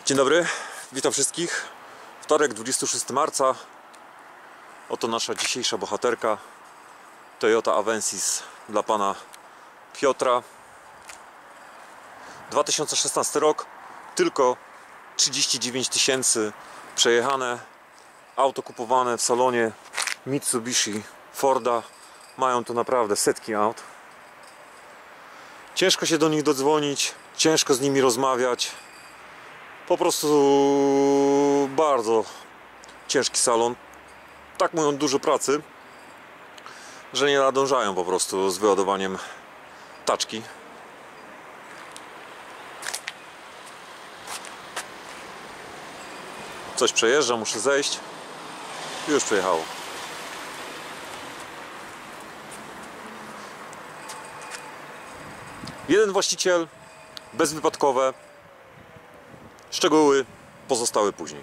Dzień dobry, witam wszystkich. Wtorek, 26 marca. Oto nasza dzisiejsza bohaterka, Toyota Avensis dla pana Piotra. 2016 rok, tylko 39 tysięcy przejechane. Auto kupowane w salonie Mitsubishi Forda. Mają tu naprawdę setki aut. Ciężko się do nich dodzwonić, ciężko z nimi rozmawiać. Po prostu bardzo ciężki salon. Tak mają dużo pracy, że nie nadążają po prostu z wyładowaniem taczki. Coś przejeżdża, muszę zejść. Już przejechało. Jeden właściciel, bezwypadkowe. Szczegóły pozostały później.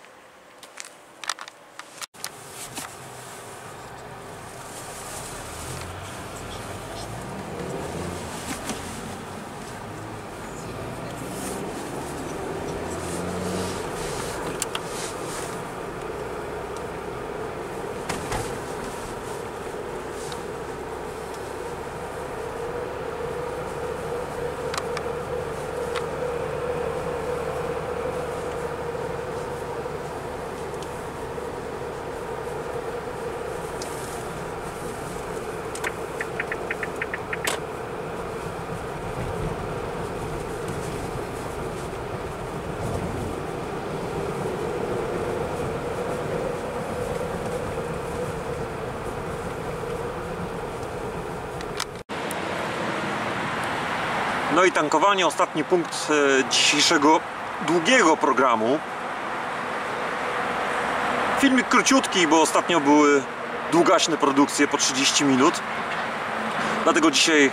No i tankowanie, ostatni punkt dzisiejszego długiego programu. Filmik króciutki, bo ostatnio były długaśne produkcje po 30 minut. Dlatego dzisiaj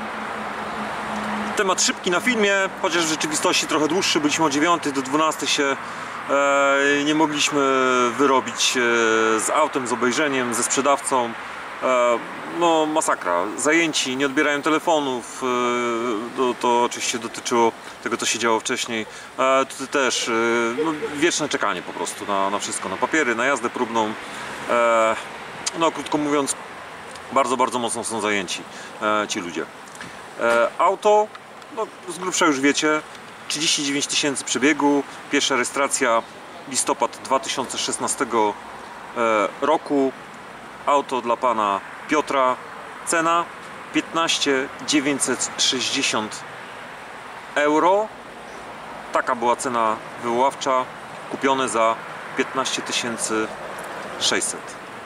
temat szybki na filmie, chociaż w rzeczywistości trochę dłuższy. Byliśmy o 9 do 12 się nie mogliśmy wyrobić z autem, z obejrzeniem, ze sprzedawcą. No masakra, zajęci, nie odbierają telefonów. To oczywiście dotyczyło tego, co się działo wcześniej. Tutaj też no, wieczne czekanie po prostu na wszystko, na papiery, na jazdę próbną. No krótko mówiąc, bardzo mocno są zajęci ci ludzie. Auto, no, z grubsza już wiecie, 39 tysięcy przebiegu, pierwsza rejestracja listopad 2016 roku. Auto dla pana Piotra, cena 15 960 euro. Taka była cena wywoławcza, kupione za 15 600.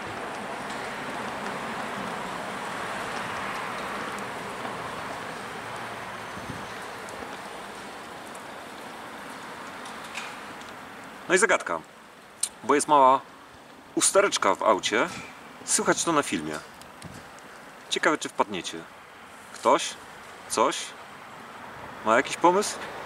No i zagadka, bo jest mała ustereczka w aucie. Słychać to na filmie. Ciekawe, czy wpadniecie. Ktoś? Coś? Ma jakiś pomysł?